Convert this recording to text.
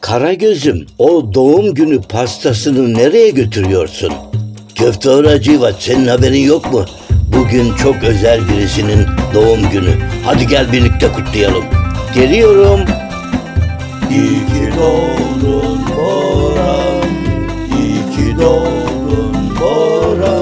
Karagöz'üm, o doğum günü pastasını nereye götürüyorsun? Köfte Hacivat, senin haberin yok mu? Bugün çok özel birisinin doğum günü. Hadi gel birlikte kutlayalım. Geliyorum. İyi ki doğdun Boran, iyi ki doğdun Boran.